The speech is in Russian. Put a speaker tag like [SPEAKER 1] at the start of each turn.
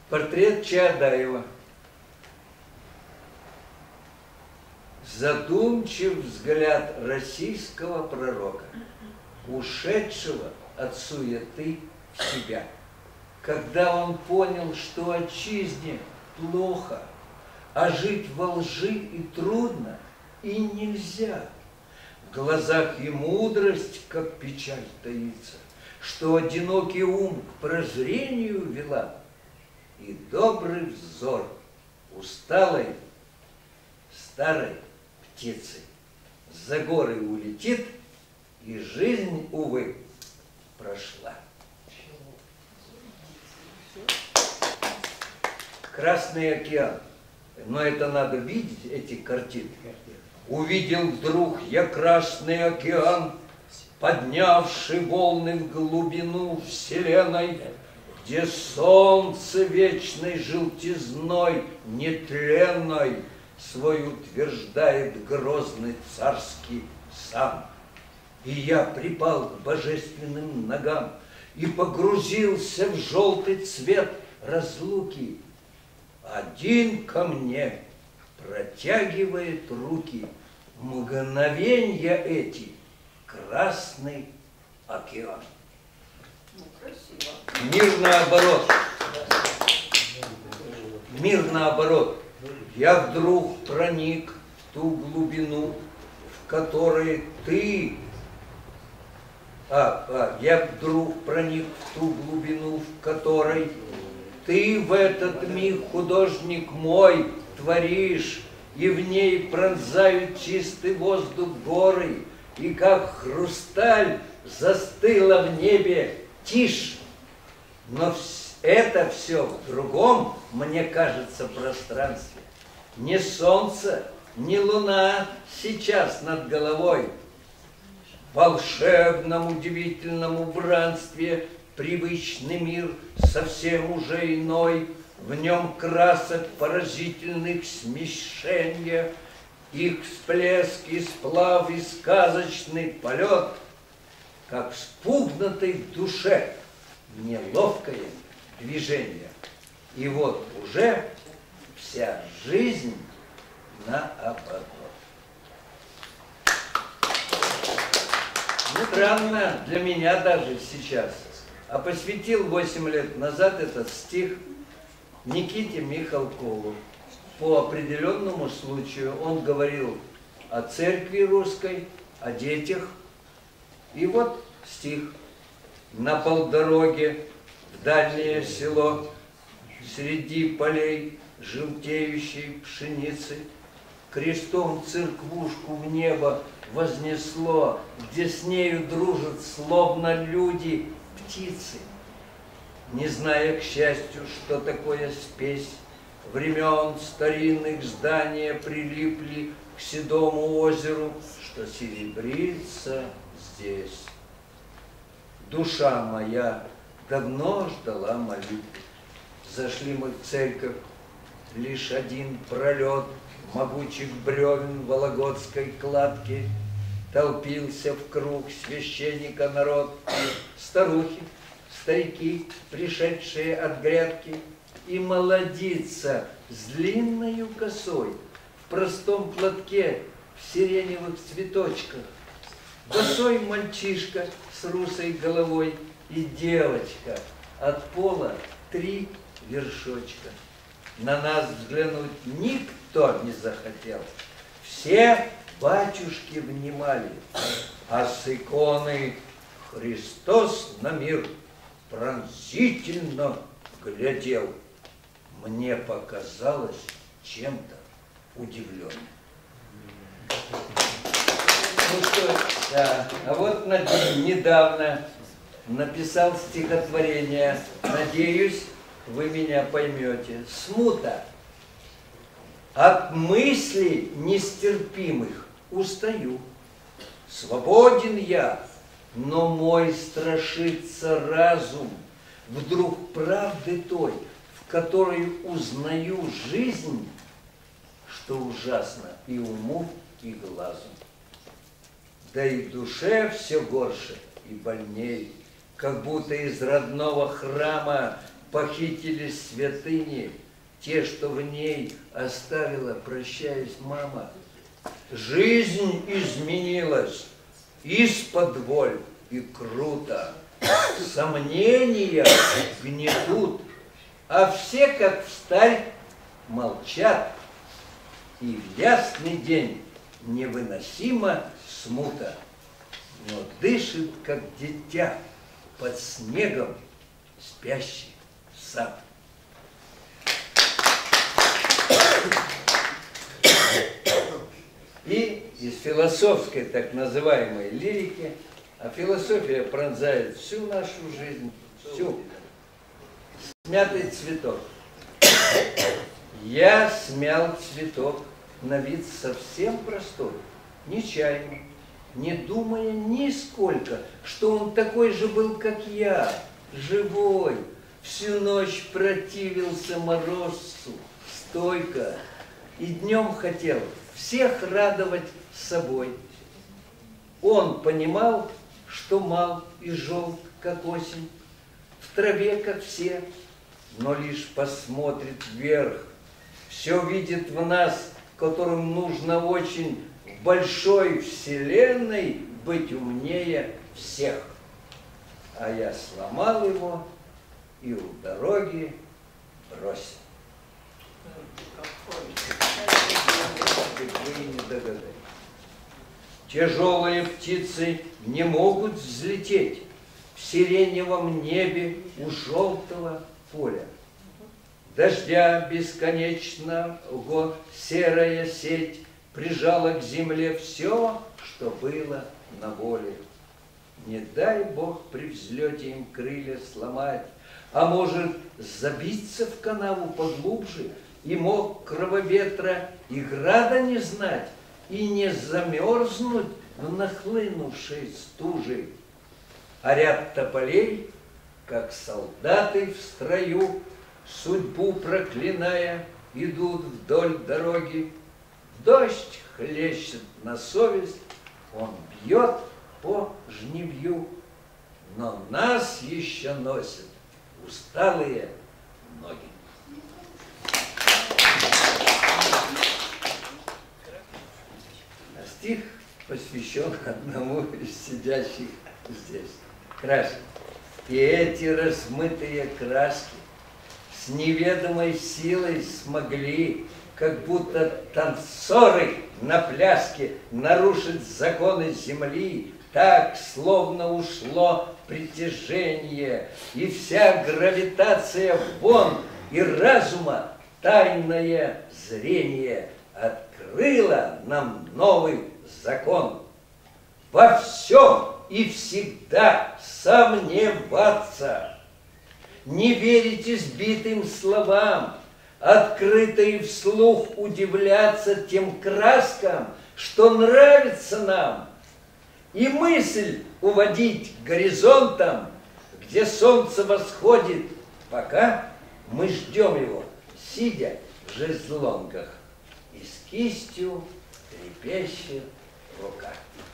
[SPEAKER 1] Портрет Чаадаева. Задумчив взгляд российского пророка, ушедшего от суеты в себя. Когда он понял, что отчизне плохо, а жить во лжи и трудно, и нельзя. В глазах и мудрость, как печаль таится, что одинокий ум к прозрению вела, и добрый взор усталой старой птицы за горы улетит, и жизнь, увы, прошла. Красный океан. Но это надо видеть, эти картины. Увидел вдруг я Красный океан, поднявший волны в глубину вселенной, где солнце вечной желтизной нетленной свой утверждает грозный царский сан. И я припал к божественным ногам и погрузился в желтый цвет разлуки. Один ко мне протягивает руки, мгновенья эти Красный океан.
[SPEAKER 2] Ну, красиво.
[SPEAKER 1] Мир наоборот. Мир наоборот. Я вдруг проник в ту глубину, в которой ты... Я вдруг проник в ту глубину, в которой ты в этот миг, художник мой, творишь, и в ней пронзают чистый воздух горы, и как хрусталь застыла в небе тишь. Но это все в другом, мне кажется, пространстве. Не солнце, не луна сейчас над головой. В волшебном удивительном убранстве привычный мир совсем уже иной. В нем красок поразительных смешения, их всплеск и сплав и сказочный полет, как вспугнутой в душе неловкое движение. И вот уже вся жизнь наоборот. Странно для меня даже сейчас. А посвятил 8 лет назад этот стих Никите Михалкову. По определенному случаю он говорил о церкви русской, о детях. И вот стих. На полдороге в дальнее село, среди полей желтеющей пшеницы, крестом церквушку в небо вознесло, где с нею дружат словно люди птицы. Не зная, к счастью, что такое спесь, времен старинных здания прилипли к седому озеру, что серебрится здесь. Душа моя давно ждала молитвы. Зашли мы в церковь, лишь один пролет могучих бревен вологодской кладки. Толпился в круг священника народ, старухи, старики, пришедшие от грядки, и молодица с длинною косой, в простом платке, в сиреневых цветочках, босой мальчишка с русой головой и девочка, от пола 3 вершочка. На нас взглянуть никто не захотел. Все батюшки внимали, а с иконы Христос на мир пронзительно глядел. Мне показалось чем-то удивленным. Ну что, да. А вот недавно написал стихотворение. Надеюсь, вы меня поймете. Смута. От мыслей нестерпимых устаю. Свободен я, но мой страшится разум. Вдруг правды той, в которой узнаю жизнь, что ужасно и уму, и глазу. Да и в душе все горше и больней, как будто из родного храма похитили святыни, те, что в ней оставила, прощаясь, мама. Жизнь изменилась исподволь и круто. Сомнения гнетут, а все, как встарь, молчат. И в ясный день невыносима смута, но дышит, как дитя, под снегом спящий сад. И из философской так называемой лирики, а философия пронзает всю нашу жизнь, всю. Смятый цветок. Я смял цветок, на вид совсем простой, нечаянно, не думая нисколько, что он такой же был, как я, живой. Всю ночь противился морозцу, стойко, и днем хотел всех радовать собой. Он понимал, что мал и желт, как осень, в траве, как все, но лишь посмотрит вверх, все видит в нас, которым нужно очень в большой вселенной быть умнее всех. А я сломал его и у дороги бросил. Вы не догадались. Тяжелые птицы не могут взлететь в сиреневом небе у желтого поля. Дождя бесконечного серая сеть прижала к земле все, что было на воле. Не дай Бог при взлете им крылья сломать, а может забиться в канаву поглубже, и мокрого ветра и града не знать, и не замерзнуть в нахлынувшей стуже. А ряд тополей, как солдаты в строю, судьбу проклиная, идут вдоль дороги. Дождь хлещет на совесть, он бьет по жнивью, но нас еще носят усталые ноги. А стих посвящен одному из сидящих здесь. Краски. И эти размытые краски с неведомой силой смогли, как будто танцоры на пляске, нарушить законы земли. Так, словно ушло притяжение, и вся гравитация вон, и разума тайное зрение открыло нам новый закон. Во всем и всегда сомневаться, не верить избитым словам, открыто и вслух удивляться тем краскам, что нравится нам, и мысль уводить к горизонтам, где солнце восходит, пока мы ждем его, сидя в шезлонгах и с кистью трепещет в руках.